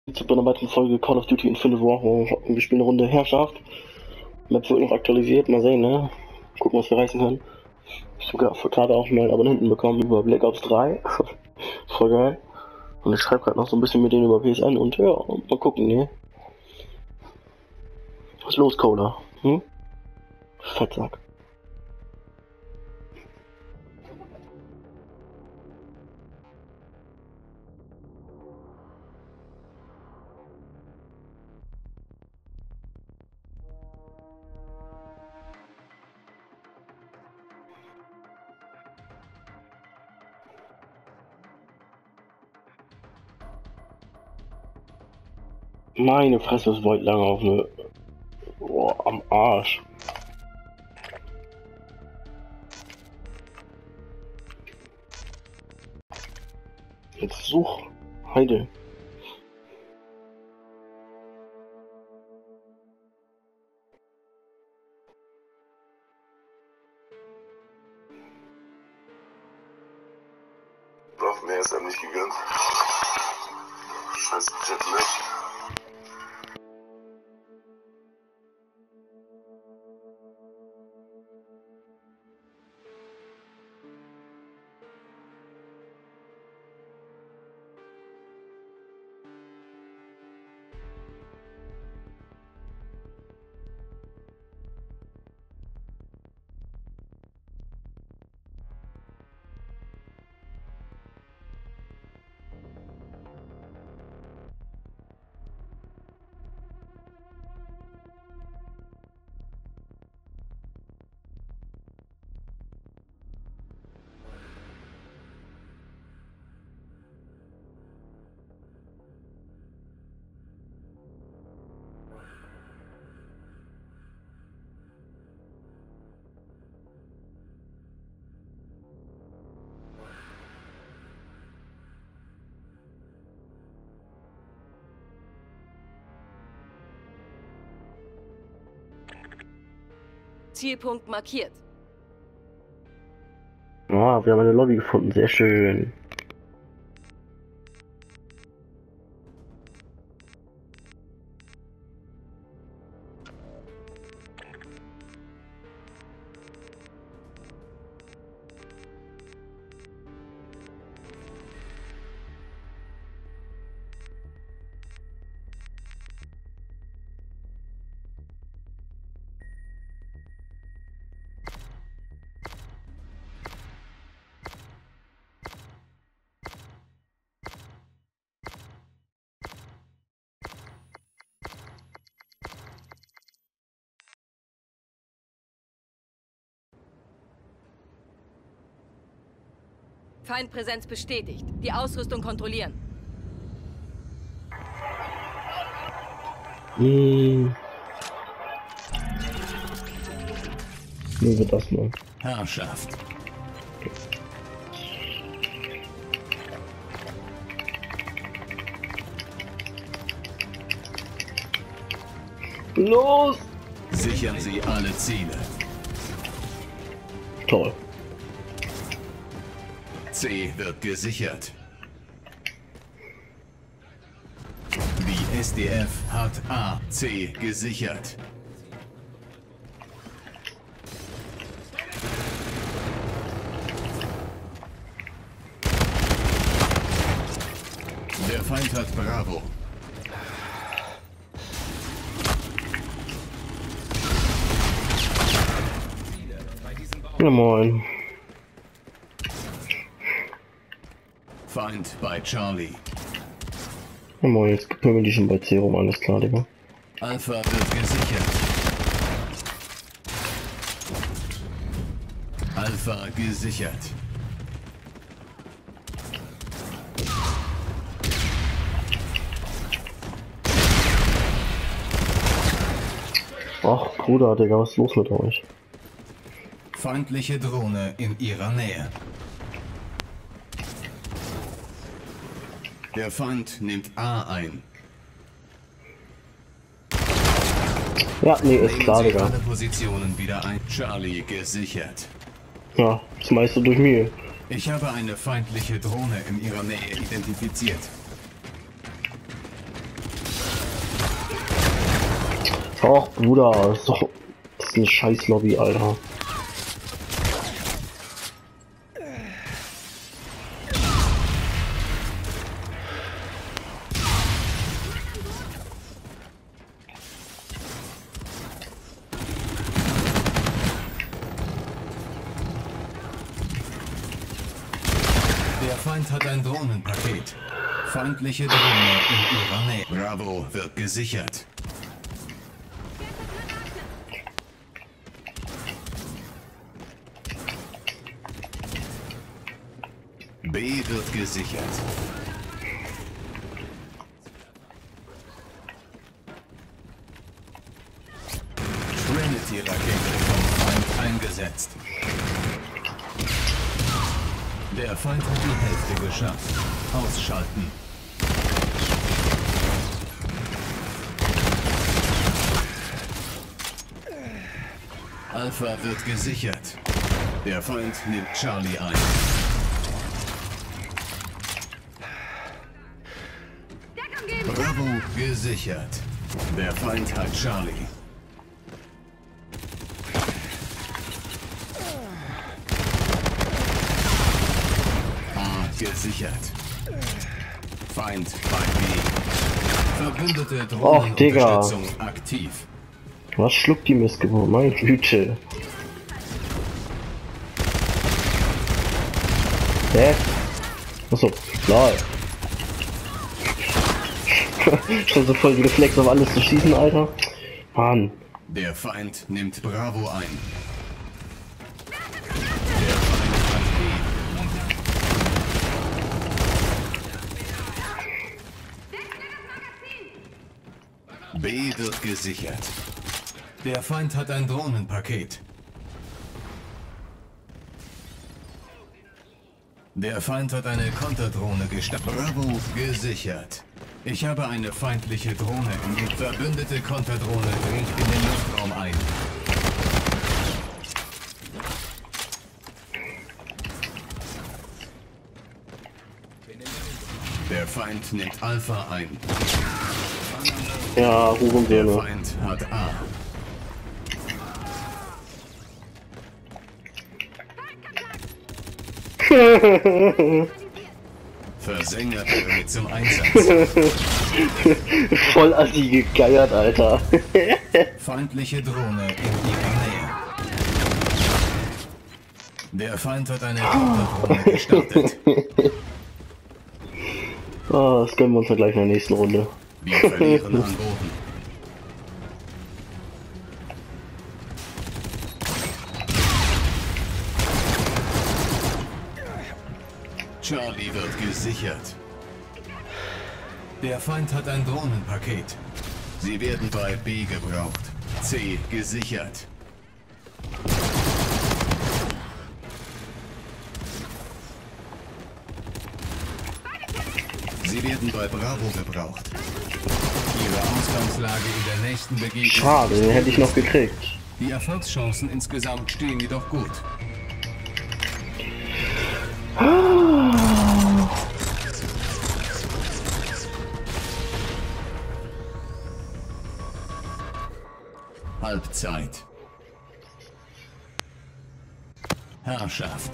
Zu einer weiteren Folge Call of Duty Infinite Warfare. Wir spielen eine Runde Herrschaft. Map wird noch aktualisiert, mal sehen, ne? Gucken, was wir reißen können. Ich habe gerade auch mal Abonnenten bekommen über Black Ops 3. Voll geil. Und ich schreibe gerade noch so ein bisschen mit denen über PSN und ja, mal gucken, ne? Was ist los, Cola? Hm? Fettsack. Meine Fresse, ist weit lange auf eine... Boah, am Arsch. Jetzt such... Heide. Auf mehr ist er nicht gegangen. Scheiß Jetlag. Zielpunkt markiert. Ah, wir haben eine Lobby gefunden, sehr schön. Feindpräsenz bestätigt. Die Ausrüstung kontrollieren. Wie wird das mal? Herrschaft. Los! Sichern Sie alle Ziele. Toll. C wird gesichert. Die SDF hat A, C gesichert. Der Feind hat Bravo. Ja, moin. Feind bei Charlie. Ja, moin, jetzt kümmern die schon bei C rum, alles klar, Digga. Alpha wird gesichert. Alpha gesichert. Ach, Bruder, Digga, was ist los mit euch? Feindliche Drohne in ihrer Nähe. Der Feind nimmt A ein. Ja, nee, ist Nehmen klar, Sie Digga. alle Positionen wieder ein. Charlie gesichert. Ja, das meiste durch mir. Ich habe eine feindliche Drohne in ihrer Nähe identifiziert. Och, Bruder, das ist eine scheiß Lobby, Alter. Der Feind hat ein Drohnenpaket. Feindliche Drohne in ihrer Nähe. Bravo wird gesichert. B wird gesichert. Trinity-Rakete vom Feind eingesetzt. Der Feind hat die Hälfte geschafft. Ausschalten. Alpha wird gesichert. Der Feind nimmt Charlie ein. Bravo gesichert. Der Feind hat Charlie. A gesichert. Feind bei B. Verbündete Drohnenunterstützung aktiv. Was schluckt die Missgeburt? Meine Güte. Hä? Achso, lol. Schon so voll Reflex auf alles zu schießen, Alter. Mann. Der Feind nimmt Bravo ein. Der Feind hat B. B wird gesichert. Der Feind hat ein Drohnenpaket. Der Feind hat eine Konterdrohne gestartet. Bravo gesichert. Ich habe eine feindliche Drohne in die verbündete Konterdrohne dringt in den Luftraum ein. Der Feind nimmt Alpha ein. Ja, Der Hurensöhne. Feind hat A. Versänger bereit zum Einsatz. Voll assi gegeiert, Alter. Feindliche Drohne in ihrer Nähe. Der Feind hat eine Konterdrohne gestartet. Oh, das gönnen wir uns dann gleich in der nächsten Runde. Wir verlieren an Boden. Charlie wird gesichert. Der Feind hat ein Drohnenpaket. Sie werden bei B gebraucht. C gesichert. Sie werden bei Bravo gebraucht. Ihre Ausgangslage in der nächsten Begegnung. Schade, den hätte ich noch gekriegt. Die Erfolgschancen insgesamt stehen jedoch gut. Halbzeit. Herrschaft.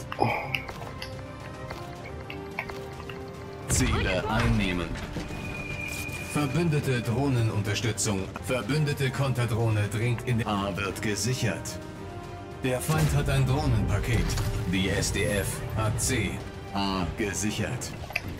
Ziele einnehmen. Verbündete Drohnenunterstützung. Verbündete Konterdrohne dringt in den A wird gesichert. Der Feind hat ein Drohnenpaket. Die SDF hat C. A gesichert.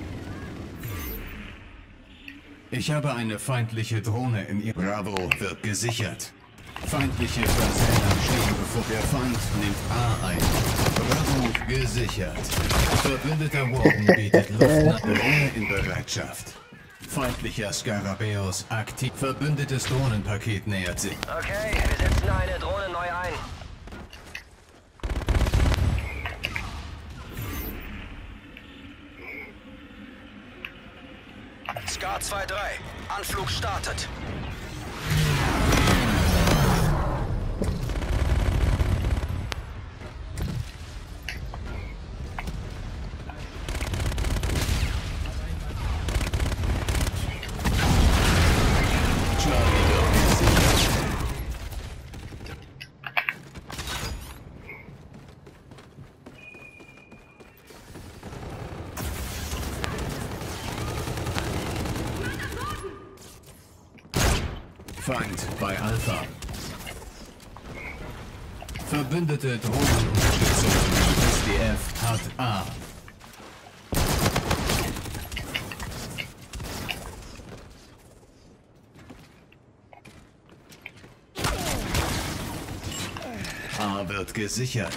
Ich habe eine feindliche Drohne in ihr. Bravo wird gesichert. Feindliche Versänger stehen bevor. Der Feind nimmt A ein. Bravo gesichert. Verbündeter Warden bietet Luft Drohne in Bereitschaft. Feindlicher Skarabäus aktiv. Verbündetes Drohnenpaket nähert sich. Okay, wir setzen eine Drohne neu ein. Scar 2-3, Anflug startet. Feind bei Alpha. Verbündete Drohnenunterstützung. SDF hat A. A wird gesichert.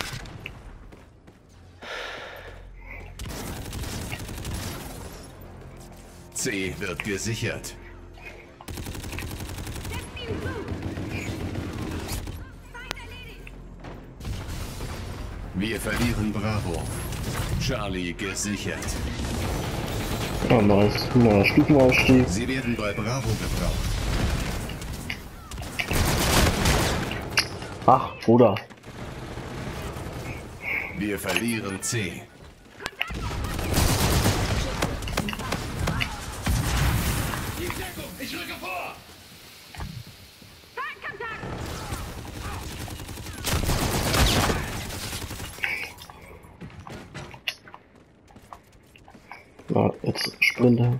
C wird gesichert. Wir verlieren Bravo. Charlie gesichert. Ja, nice. Na, Stufenausstieg. Sie werden bei Bravo gebraucht. Ach, Bruder. Wir verlieren C. Ich rücke vor! Na, jetzt Sprinter.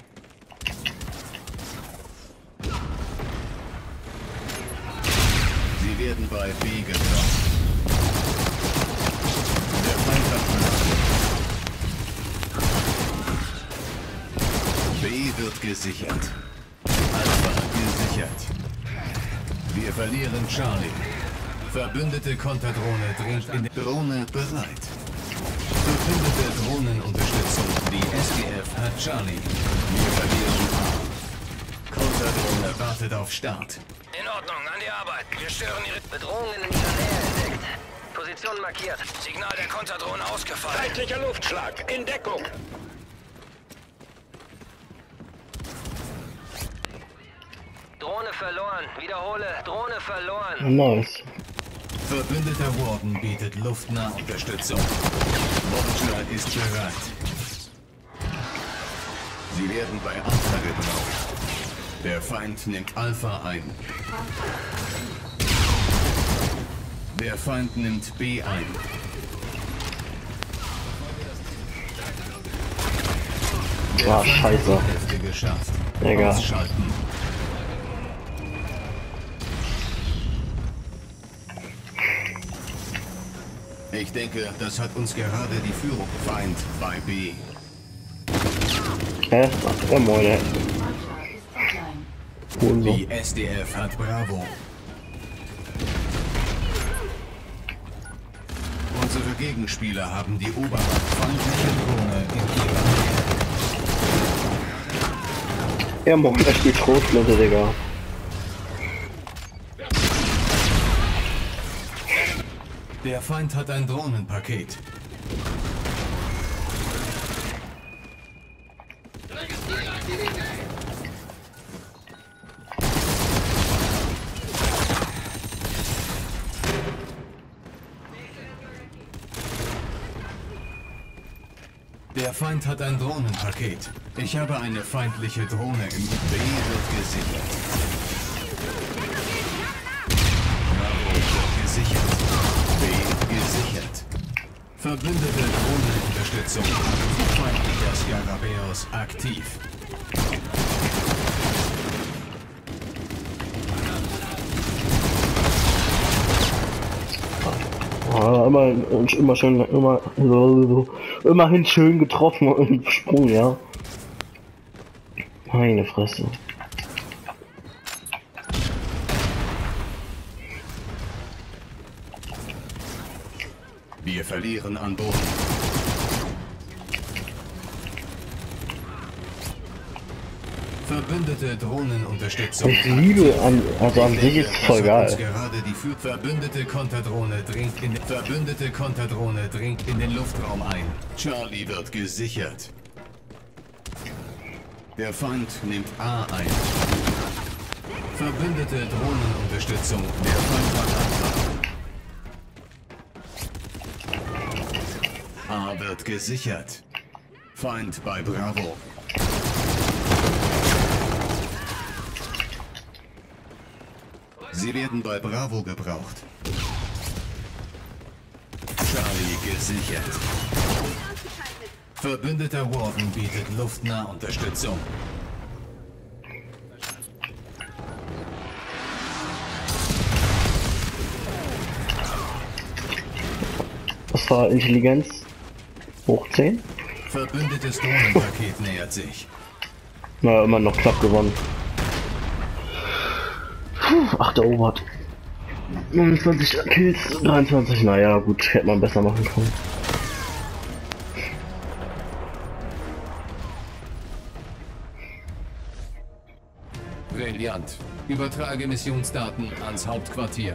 Sie werden bei B gebraucht. Der Feind hat B wird gesichert. Alpha gesichert. Wir verlieren Charlie. Verbündete Konterdrohne dringt in die Drohne bereit. Verbündete Drohnenunterstützung. Die SDF hat Charlie. Wir verlieren A. Konterdrohne wartet auf Start. In Ordnung, an die Arbeit. Wir stören Ihre Bedrohungen in Ihrer Nähe entdeckt. Position markiert. Signal der Konterdrohne ausgefallen. Feindlicher Luftschlag. In Deckung. Drohne verloren. Wiederhole. Drohne verloren. Nice. Verbündeter Warden bietet Luftnahunterstützung. Vulture ist bereit. Sie werden bei Alpha gebraucht. Der Feind nimmt Alpha ein. Der Feind nimmt B ein. Ah, scheiße. Hälfte geschafft. Egal. Ausschalten. Ich denke, das hat uns gerade die Führung. Feind bei B. Hä? Ja, moin, ey. Die SDF hat Bravo. Unsere Gegenspieler haben die Obermacht. Feindliche Drohne in ihrer Nähe. Ja, moin, er spielt Schrotflinte, Digga. Der Feind hat ein Drohnenpaket. Der Feind hat ein Drohnenpaket. Ich habe eine feindliche Drohne im B wird gesichert. Bravo wird gesichert. B gesichert. Verbündete Drohnenunterstützung. Feindlicher Skarabäus aktiv. Ah, immer schön, immerhin schön getroffen und Sprung, ja. Meine Fresse. Wir verlieren an Boden. Verbündete Drohnenunterstützung. Ich liebe also an sich ist es voll geil. Gerade die verbündete Konterdrohne dringt in den Luftraum ein. Charlie wird gesichert. Der Feind nimmt A ein. Verbündete Drohnenunterstützung. Der Feind hat Alpha. A wird gesichert. Feind bei Bravo. Sie werden bei Bravo gebraucht. Charlie gesichert. Verbündeter Warden bietet Luftnahunterstützung. Was war Intelligenz? Hoch 10? Verbündetes Drohnenpaket nähert sich. Na, immer noch knapp gewonnen. 8 erobert. 29 Kills, 23, naja, gut, hätte man besser machen können. Brillant. Übertrage Missionsdaten ans Hauptquartier.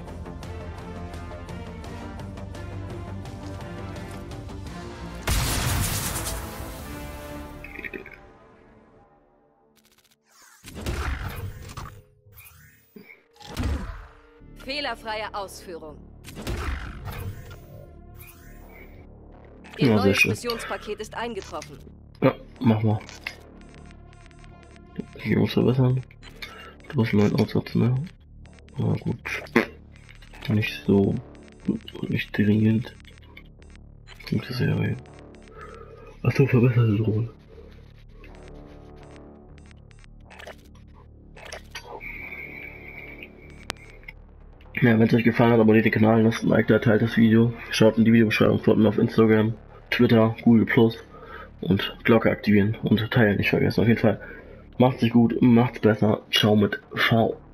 Fehlerfreie Ausführung. Ihr Ja, sehr neues schön. Missionspaket ist eingetroffen. Ja, mach mal. Hier muss verbessern. Du hast einen neuen Aussatz, ne? Na gut. Nicht so. Nicht dringend. Gute Serie. Achso, verbesserte Drohne. Ja, wenn es euch gefallen hat, abonniert den Kanal, lasst ein Like da, teilt das Video, schaut in die Videobeschreibung, folgt mir auf Instagram, Twitter, Google Plus und Glocke aktivieren und teilen nicht vergessen. Auf jeden Fall macht's sich gut, macht's besser, ciao mit V.